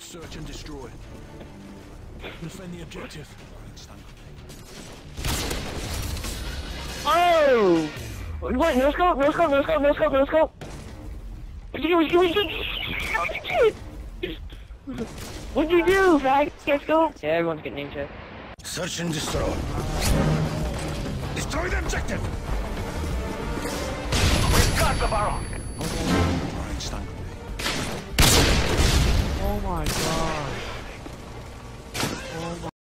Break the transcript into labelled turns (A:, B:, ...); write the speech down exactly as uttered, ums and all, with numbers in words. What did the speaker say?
A: Search and destroy. Defend the objective.
B: Oh! What? No scope, no scope, no scope, no scope, no scope. What'd you do, fag? Get scope? Yeah, everyone's getting name check.
A: Search and destroy. Destroy the objective! We've got the barrel!
B: Oh my god. Oh my